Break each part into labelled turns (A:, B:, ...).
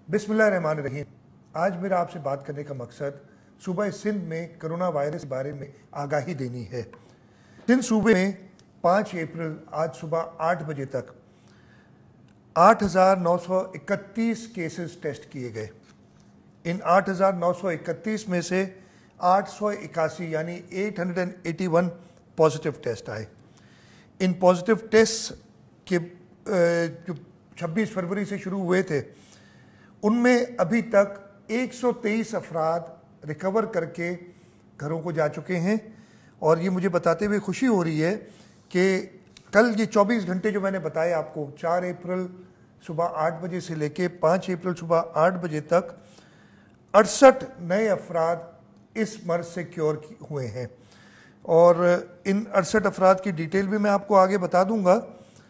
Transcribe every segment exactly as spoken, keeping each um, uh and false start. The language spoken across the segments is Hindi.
A: बिस्मिल्लाहिर्रहमानिर्रहीम। आज मेरा आपसे बात करने का मकसद सूबा सिंध में कोरोना वायरस के बारे में आगाही देनी है। सिंध सूबे में पाँच अप्रैल आज सुबह आठ बजे तक आठ हज़ार नौ सौ इकतीस केसेस टेस्ट किए गए। इन आठ हज़ार नौ सौ इकतीस में से आठ सौ इक्यासी यानी आठ सौ इक्यासी पॉजिटिव टेस्ट आए। इन पॉजिटिव टेस्ट के जो छब्बीस फरवरी से शुरू हुए थे उनमें अभी तक एक सौ तेईस अफराद रिकवर करके घरों को जा चुके हैं। और ये मुझे बताते हुए खुशी हो रही है कि कल ये चौबीस घंटे जो मैंने बताया आपको, चार अप्रैल सुबह आठ बजे से लेके पाँच अप्रैल सुबह आठ बजे तक अड़सठ नए अफराद इस मर्ज से क्योर हुए हैं। और इन अड़सठ अफराद की डिटेल भी मैं आपको आगे बता दूंगा।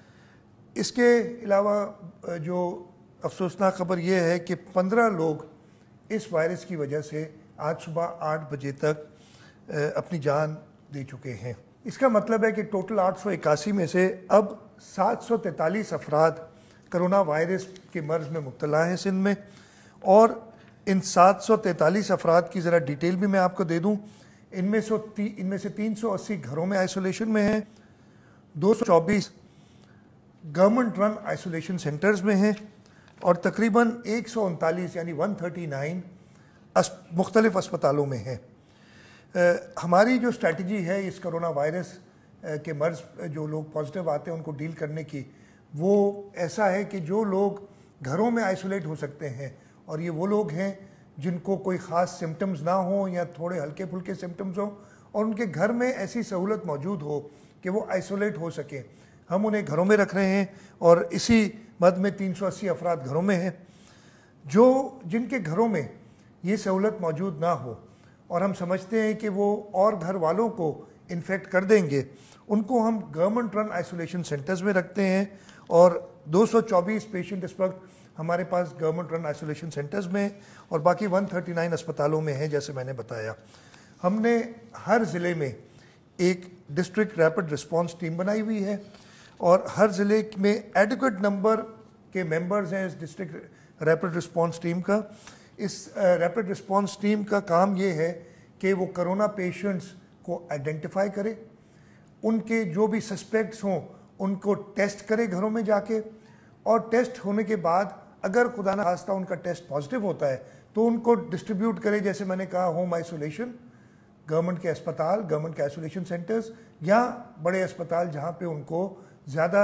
A: इसके अलावा जो अफसोसनाक खबर यह है कि पंद्रह लोग इस वायरस की वजह से आज सुबह आठ बजे तक अपनी जान दे चुके हैं। इसका मतलब है कि टोटल आठ सौ इक्यासी में से अब सात सौ तैंतालीस अफराद कोरोना वायरस के मर्ज में मुब्तला हैं सिंध में। और इन सात सौ तैंतालीस अफराद की ज़रा डिटेल भी मैं आपको दे दूं। इनमें से इनमें से तीन सौ अस्सी घरों में आइसोलेशन में हैं, दो सौ चौबीस गवर्नमेंट रन आइसोलेशन सेंटर्स में हैं और तकरीबन एक सौ उनतालीस यानी एक सौ उनतालीस मुख्तलिफ अस्पतालों में हैं। हमारी जो स्ट्रैटेजी है इस कोरोना वायरस के मर्ज जो लोग पॉजिटिव आते हैं उनको डील करने की, वो ऐसा है कि जो लोग घरों में आइसोलेट हो सकते हैं और ये वो लोग हैं जिनको कोई ख़ास सिम्टम्स ना हो या थोड़े हल्के फुल्के सिम्टम्स हो और उनके घर में ऐसी सहूलत मौजूद हो कि वो आइसोलेट हो सकें, हम उन्हें घरों में रख रहे हैं। और इसी मद में तीन सौ अस्सी अफराद घरों में हैं। जो जिनके घरों में ये सहूलत मौजूद ना हो और हम समझते हैं कि वो और घर वालों को इन्फेक्ट कर देंगे, उनको हम गवर्नमेंट रन आइसोलेशन सेंटर्स में रखते हैं। और दो सौ चौबीस पेशेंट इस वक्त हमारे पास गवर्नमेंट रन आइसोलेशन सेंटर्स में और बाकी एक सौ उनतालीस अस्पतालों में हैं। जैसे मैंने बताया, हमने हर ज़िले में एक डिस्ट्रिक्ट रैपिड रिस्पांस टीम बनाई हुई है और हर ज़िले में एडिक्वेट नंबर के मेंबर्स हैं इस डिस्ट्रिक्ट रैपिड रिस्पांस टीम का। इस रैपिड रिस्पांस टीम का काम ये है कि वो कोरोना पेशेंट्स को आइडेंटिफाई करे, उनके जो भी सस्पेक्ट्स हों उनको टेस्ट करे घरों में जाके, और टेस्ट होने के बाद अगर खुदा न खास्ता उनका टेस्ट पॉजिटिव होता है तो उनको डिस्ट्रीब्यूट करे, जैसे मैंने कहा, होम आइसोलेशन, गवर्नमेंट के अस्पताल, गवर्नमेंट के आइसोलेशन सेंटर्स या बड़े अस्पताल जहाँ पे उनको ज़्यादा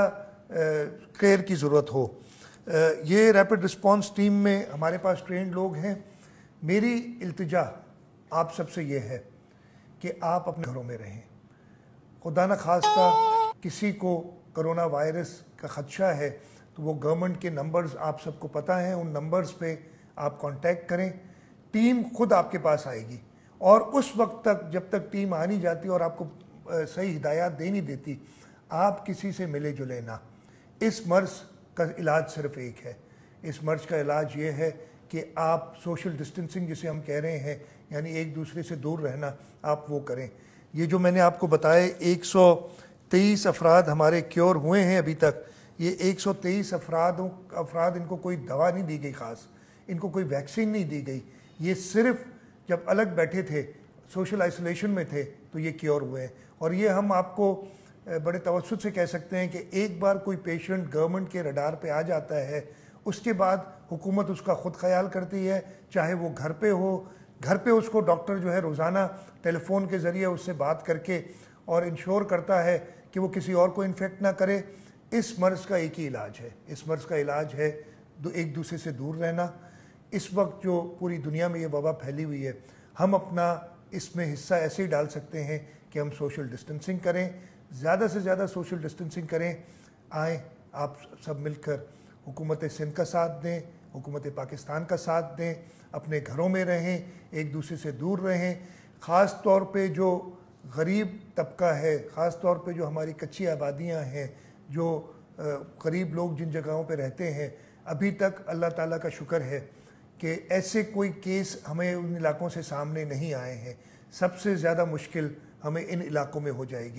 A: केयर की ज़रूरत हो। आ, ये रैपिड रिस्पांस टीम में हमारे पास ट्रेंड लोग हैं। मेरी इल्तिजा आप सबसे ये है कि आप अपने घरों में रहें। खुदा न खास्ता किसी को कोरोना वायरस का ख़दशा है तो वो गवर्नमेंट के नंबर्स आप सबको पता है, उन नंबर्स पे आप कांटेक्ट करें, टीम खुद आपके पास आएगी। और उस वक्त तक जब तक टीम आ नहीं जाती और आपको सही हिदायत दे नहीं देती, आप किसी से मिले जुले ना। इस मर्ज़ का इलाज सिर्फ एक है। इस मर्ज़ का इलाज ये है कि आप सोशल डिस्टेंसिंग जिसे हम कह रहे हैं, यानी एक दूसरे से दूर रहना, आप वो करें। ये जो मैंने आपको बताया एक सौ तेईस अफराद हमारे क्योर हुए हैं अभी तक, ये एक सौ तेईस अफरादों अफराद इनको कोई दवा नहीं दी गई ख़ास, इनको कोई वैक्सीन नहीं दी गई। ये सिर्फ जब अलग बैठे थे, सोशल आइसोलेशन में थे, तो ये क्योर हुए हैं। और ये हम आपको बड़े तवज्जुह से कह सकते हैं कि एक बार कोई पेशेंट गवर्नमेंट के रडार पे आ जाता है, उसके बाद हुकूमत उसका ख़ुद ख्याल करती है, चाहे वो घर पे हो। घर पे उसको डॉक्टर जो है रोज़ाना टेलीफोन के ज़रिए उससे बात करके और इंश्योर करता है कि वो किसी और को इन्फेक्ट ना करे। इस मर्ज़ का एक ही इलाज है, इस मर्ज़ का इलाज है एक दूसरे से दूर रहना। इस वक्त जो पूरी दुनिया में ये वबा फैली हुई है, हम अपना इसमें हिस्सा ऐसे ही डाल सकते हैं कि हम सोशल डिस्टेंसिंग करें, ज़्यादा से ज़्यादा सोशल डिस्टेंसिंग करें। आएँ आप सब मिलकर हुकूमत सिंध का साथ दें, हुकूमत पाकिस्तान का साथ दें, अपने घरों में रहें, एक दूसरे से दूर रहें। ख़ास तौर पे जो गरीब तबका है, ख़ास तौर पे जो हमारी कच्ची आबादियाँ हैं, जो गरीब लोग जिन जगहों पे रहते हैं, अभी तक अल्लाह ताला का शुक्र है कि ऐसे कोई केस हमें उन इलाकों से सामने नहीं आए हैं। सबसे ज़्यादा मुश्किल हमें इन इलाकों में हो जाएगी।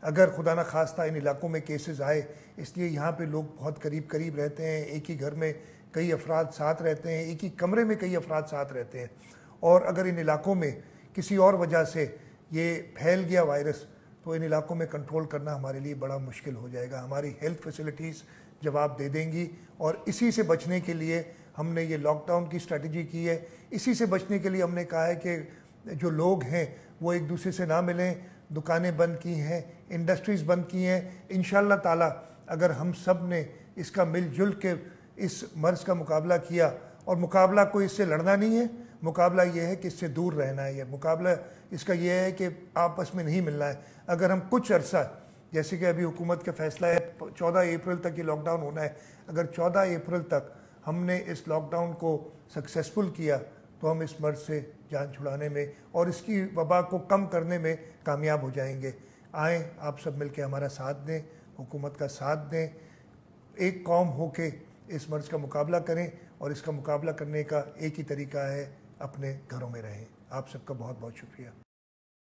A: अगर खुदा न खास्ता इन इलाकों में केसेस आए, इसलिए यहाँ पे लोग बहुत करीब करीब रहते हैं, एक ही घर में कई अफराद साथ रहते हैं, एक ही कमरे में कई अफराद साथ रहते हैं, और अगर इन इलाकों में किसी और वजह से ये फैल गया वायरस, तो इन इलाकों में कंट्रोल करना हमारे लिए बड़ा मुश्किल हो जाएगा। हमारी हेल्थ फैसिलिटीज़ जवाब दे देंगी, और इसी से बचने के लिए हमने ये लॉकडाउन की स्ट्रेटजी की है। इसी से बचने के लिए हमने कहा है कि जो लोग हैं वो एक दूसरे से ना मिलें, दुकानें बंद की हैं, इंडस्ट्रीज़ बंद की हैं। इंशाअल्लाह ताला अगर हम सब ने इसका मिलजुल के इस मर्ज़ का मुकाबला किया, और मुकाबला कोई इससे लड़ना नहीं है, मुकाबला ये है कि इससे दूर रहना है। ये मुकाबला इसका ये है कि आपस में नहीं मिलना है। अगर हम कुछ अरसा, जैसे कि अभी हुकूमत का फैसला है चौदह अप्रैल तक ये लॉकडाउन होना है, अगर चौदह अप्रैल तक हमने इस लॉकडाउन को सक्सेसफुल किया तो हम इस मर्ज़ से जान छुड़ाने में और इसकी वबा को कम करने में कामयाब हो जाएंगे। आएँ आप सब मिल के हमारा साथ दें, हुकूमत का साथ दें, एक कौम हो के इस मर्ज़ का मुकाबला करें, और इसका मुकाबला करने का एक ही तरीका है, अपने घरों में रहें। आप सबका बहुत बहुत शुक्रिया।